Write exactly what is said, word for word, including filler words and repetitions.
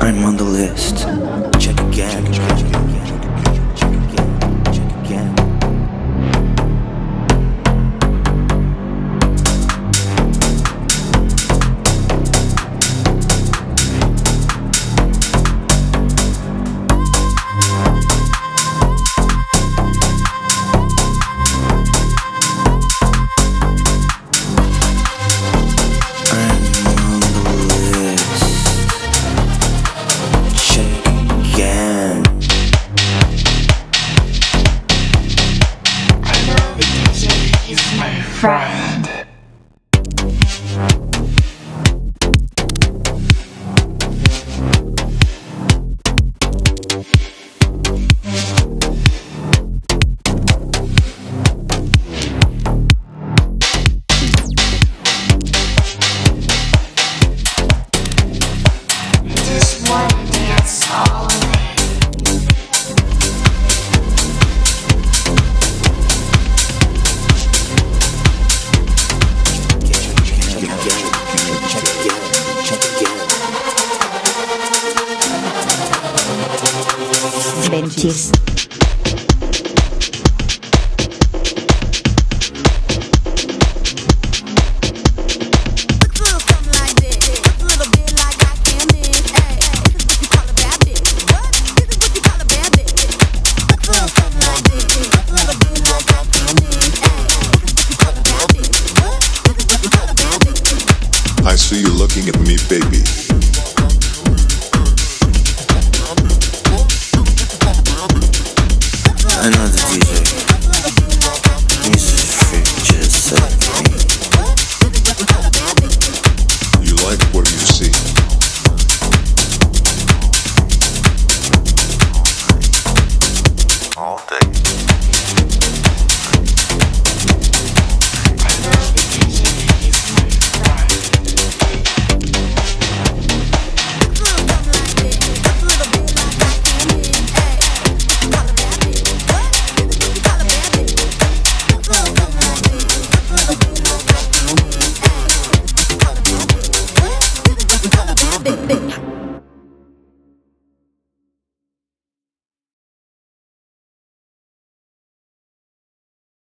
I'm on the list. Check again. Check again. Check again. Check again. Friend. Just wanna dance all B three nch three s. I see you looking at me, baby. Another D J. He's a freak just like me. You like what you see. All day. Big, big.